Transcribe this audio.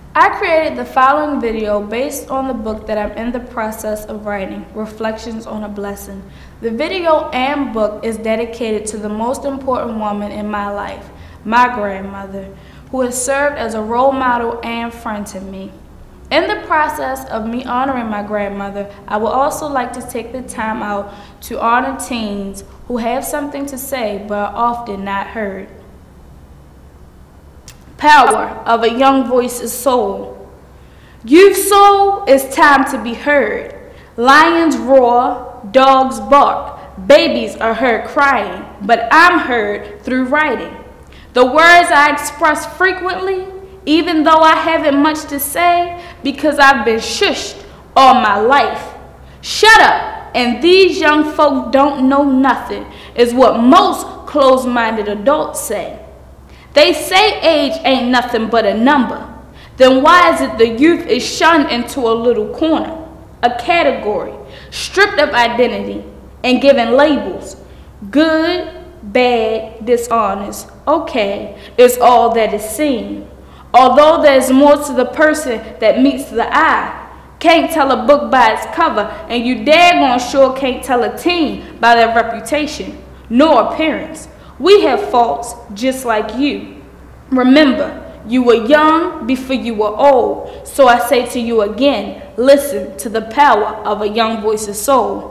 I created the following video based on the book that I'm in the process of writing, Reflections on a Blessing. The video and book is dedicated to the most important woman in my life, my grandmother, who has served as a role model and friend to me. In the process of me honoring my grandmother, I would also like to take the time out to honor teens who have something to say but are often not heard. Power of a young voice's soul. Youth soul, it's time to be heard. Lions roar, dogs bark, babies are heard crying, but I'm heard through writing. The words I express frequently, even though I haven't much to say, because I've been shushed all my life. Shut up, and these young folk don't know nothing, is what most closed-minded adults say. They say age ain't nothing but a number. Then why is it the youth is shunned into a little corner, a category, stripped of identity, and given labels? Good, bad, dishonest, okay, is all that is seen. Although there's more to the person that meets the eye. Can't tell a book by its cover, and you daggone sure can't tell a teen by their reputation, nor appearance. We have faults just like you. Remember, you were young before you were old, so I say to you again, listen to the power of a young voice's soul.